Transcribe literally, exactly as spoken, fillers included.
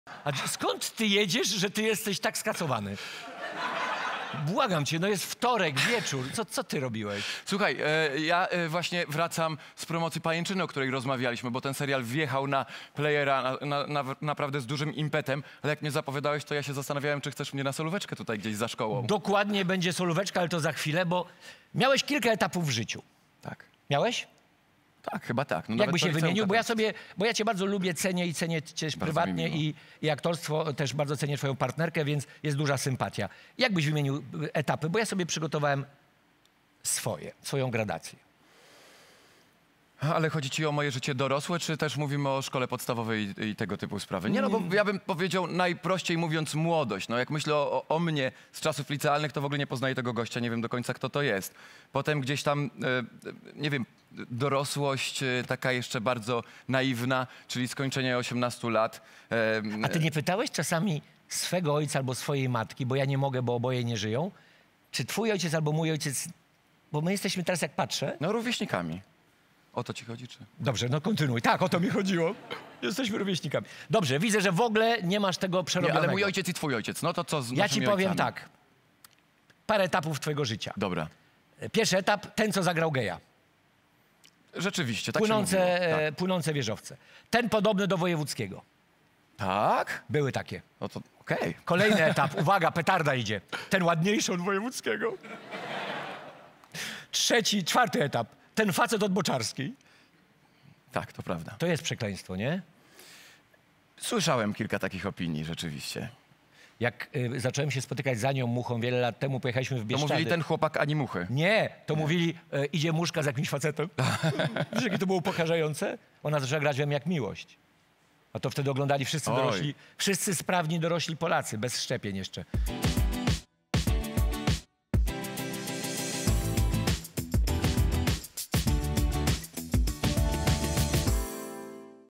A skąd ty jedziesz, że ty jesteś tak skasowany? Błagam cię, no jest wtorek, wieczór. Co, co ty robiłeś? Słuchaj, e, ja e, właśnie wracam z promocji Pajęczyny, o której rozmawialiśmy, bo ten serial wjechał na playera na, na, na, naprawdę z dużym impetem, ale jak mnie zapowiadałeś, to ja się zastanawiałem, czy chcesz mnie na solóweczkę tutaj gdzieś za szkołą. Dokładnie będzie solóweczka, ale to za chwilę, bo miałeś kilka etapów w życiu. Tak. Miałeś? Tak, chyba tak. No Jakby się wymienił? Bo ja tak. sobie, bo ja cię bardzo lubię, cenię i cenię cię prywatnie i, i aktorstwo, też bardzo cenię twoją partnerkę, więc jest duża sympatia. Jakbyś wymienił etapy? Bo ja sobie przygotowałem swoje, swoją gradację. Ale chodzi ci o moje życie dorosłe, czy też mówimy o szkole podstawowej i, i tego typu sprawy? Nie, no bo ja bym powiedział najprościej mówiąc młodość. No jak myślę o, o, o mnie z czasów licealnych, to w ogóle nie poznaję tego gościa, nie wiem do końca kto to jest. Potem gdzieś tam, e, nie wiem, dorosłość e, taka jeszcze bardzo naiwna, czyli skończenie osiemnastu lat. E, A ty nie pytałeś czasami swego ojca albo swojej matki, bo ja nie mogę, bo oboje nie żyją, czy twój ojciec albo mój ojciec, bo my jesteśmy teraz, jak patrzę... No rówieśnikami. O to ci chodzi, czy? Dobrze, no kontynuuj. Tak, o to mi chodziło. Jesteśmy rówieśnikami. Dobrze, widzę, że w ogóle nie masz tego przerobionego. Nie, ale mój ojciec i twój ojciec, no to co z Ja ci powiem ojcami? tak. Parę etapów twojego życia. Dobra. Pierwszy etap, ten, co zagrał geja. Rzeczywiście, tak Płynące, się mówiło. e, płynące wieżowce. Ten podobny do wojewódzkiego. Tak? Były takie. No to okej. Kolejny etap, uwaga, petarda idzie. Ten ładniejszy od wojewódzkiego. Trzeci, czwarty etap. Ten facet od Boczarskiej. Tak, to prawda. To jest przekleństwo, nie? Słyszałem kilka takich opinii, rzeczywiście. Jak y, zacząłem się spotykać za nią muchą wiele lat temu, pojechaliśmy w To Bieszczady. mówili ten chłopak ani muchy. Nie, to mówili, e, idzie muszka z jakimś facetem. Wiesz, jakie to było upokarzające? Ona zaczęła grać Wiem jak miłość. A to wtedy oglądali wszyscy Oj. dorośli, wszyscy sprawni dorośli Polacy, bez szczepień jeszcze.